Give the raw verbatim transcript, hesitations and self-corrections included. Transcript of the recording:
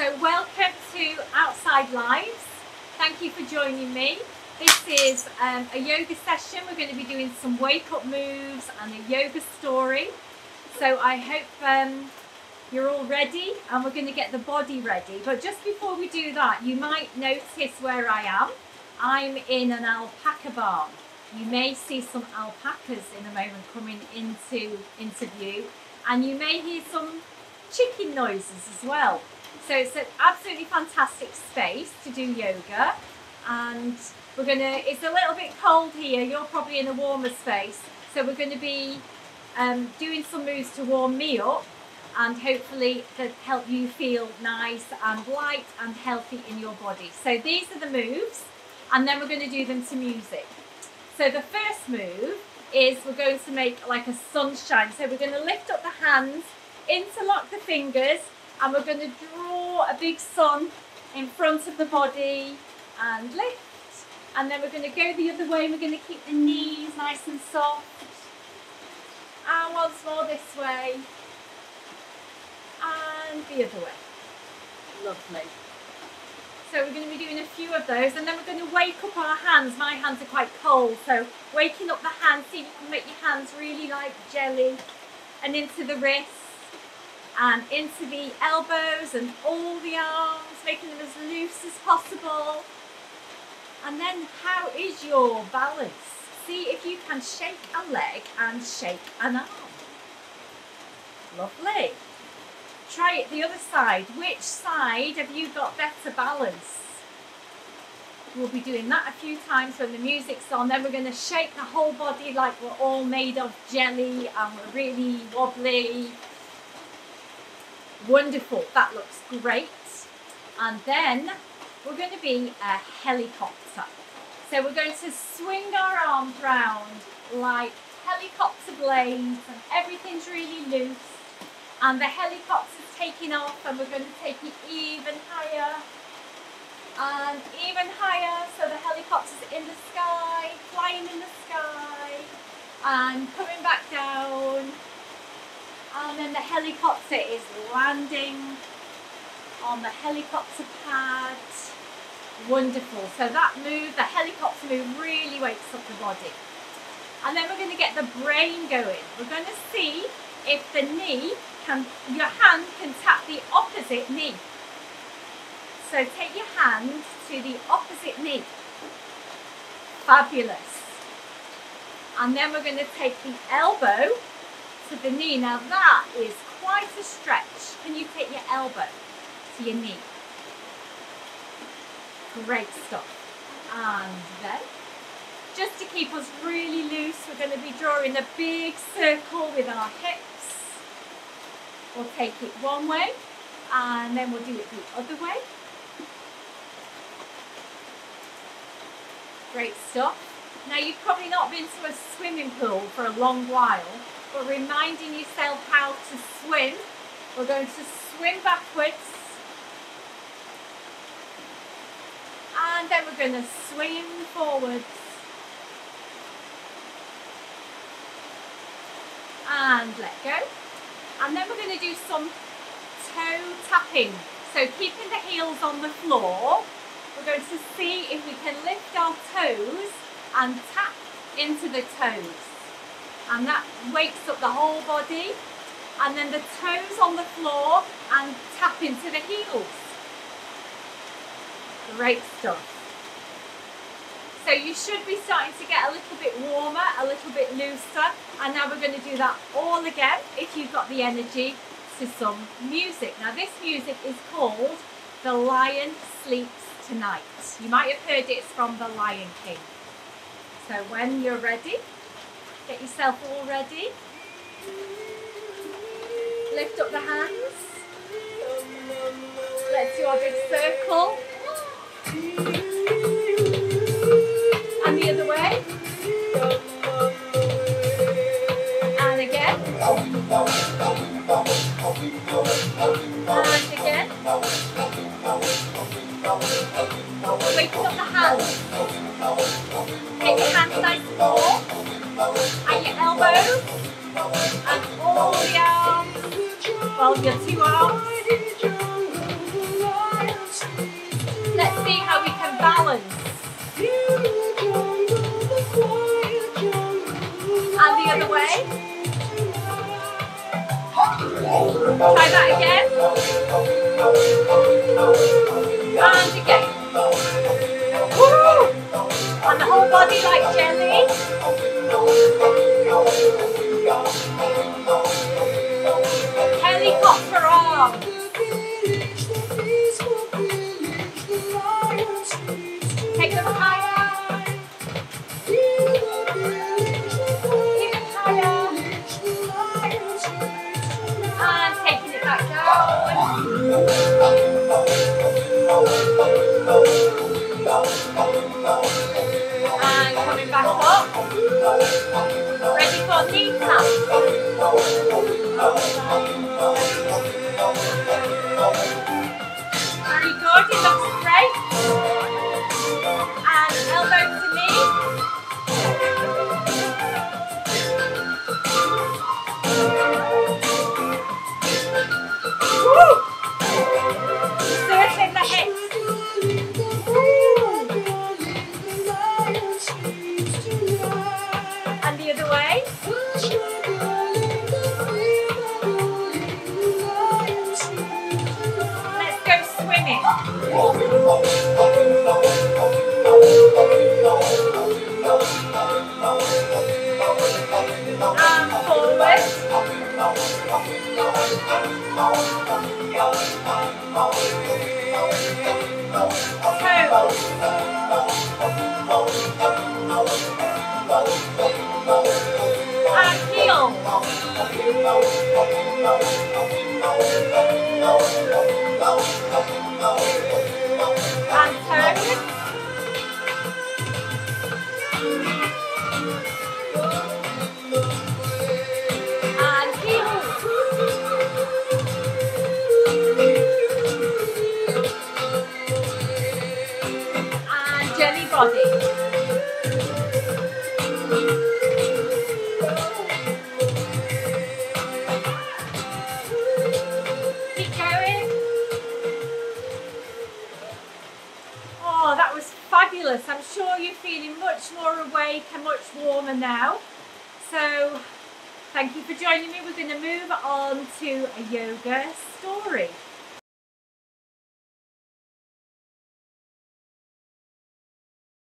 So welcome to Outside Lives. Thank you for joining me. This is um, a yoga session. We're going to be doing some wake-up moves and a yoga story. So I hope um, you're all ready and we're going to get the body ready. But just before we do that, you might notice where I am. I'm in an alpaca barn. You may see some alpacas in a moment coming into, into view, and you may hear some chicken noises as well. So it's an absolutely fantastic space to do yoga, and we're gonna, it's a little bit cold here, you're probably in a warmer space, so we're going to be um, doing some moves to warm me up and hopefully to help you feel nice and light and healthy in your body. So these are the moves, and then we're going to do them to music. So the first move is we're going to make like a sunshine. So we're going to lift up the hands, interlock the fingers, and we're going to draw a big sun in front of the body and lift. And then we're going to go the other way. We're going to keep the knees nice and soft. And once more this way. And the other way. Lovely. So we're going to be doing a few of those, and then we're going to wake up our hands. My hands are quite cold, so waking up the hands, see if you can make your hands really like jelly, and into the wrists, and into the elbows and all the arms, making them as loose as possible. And then how is your balance? See if you can shake a leg and shake an arm. Lovely. Try it the other side. Which side have you got better balance? We'll be doing that a few times when the music's on. Then we're going to shake the whole body like we're all made of jelly and we're really wobbly. Wonderful. That looks great. And then we're going to be a helicopter. So we're going to swing our arms round like helicopter blades, and everything's really loose. And the helicopter's taking off, and we're going to take it even higher and even higher. So the helicopter's in the sky, flying in the sky, and coming back down. And then the helicopter is landing on the helicopter pad. Wonderful. So that move, the helicopter move, really wakes up the body. And then we're going to get the brain going. We're going to see if the knee can, your hand can tap the opposite knee. So take your hand to the opposite knee. Fabulous. And then we're going to take the elbow to the knee. Now that is quite a stretch. Can you take your elbow to your knee? Great stuff. And then, just to keep us really loose, we're going to be drawing a big circle with our hips. We'll take it one way, and then we'll do it the other way. Great stuff. Now, you've probably not been to a swimming pool for a long while, but reminding yourself how to swim. We're going to swim backwards, and then we're going to swim forwards. And let go. And then we're going to do some toe tapping. So keeping the heels on the floor, we're going to see if we can lift our toes and tap into the toes. And that wakes up the whole body. And then the toes on the floor and tap into the heels. Great stuff. So you should be starting to get a little bit warmer, a little bit looser. And now we're going to do that all again, if you've got the energy, to some music. Now this music is called The Lion Sleeps Tonight. You might have heard it, it's from The Lion King. So when you're ready, get yourself all ready. Lift up the hands. Let's do our big circle. And the other way. And again. And again. Waking up the hands. Get your hands nice and warm. And your elbows. And all the arms. Well, your two arms. way. Try that again. And again. Woo! And the whole body like jelly. Helicopter arm. Take them higher. Even higher. And taking it back down. And coming back up. Ready for knee tap. Very good, it looks great. And elbow to knee. Woo! Circling the hips. And the other way. Let's go swimming. And forward. And heel. And toes. And heels. And jelly body. Keep going. Oh, that was fabulous. I'm sure you're feeling much more awake and much warmer now. So thank you for joining me. We're going to move on to a yoga story.